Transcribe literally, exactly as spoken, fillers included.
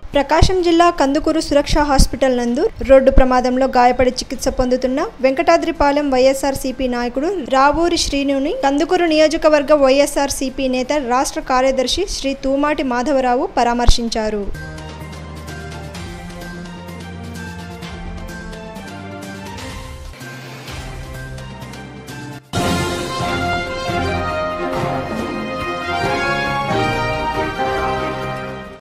ప్రకాశం జిల్లా కందుకూరు సురక్ష హాస్పిటల్ నందు రోడ్డు ప్రమాదంలో గాయపడి చికిత్స పొందుతున్న వెంకటాద్రిపాలెం వైఎస్ఆర్సీపీ నాయకుడు రావూరి శ్రీనుని కందుకూరు నియోజకవర్గ వైఎస్ఆర్సీపీ నేత రాష్ట్ర కార్యదర్శి శ్రీ తూమాటి మాధవరావు పరామర్శించారు.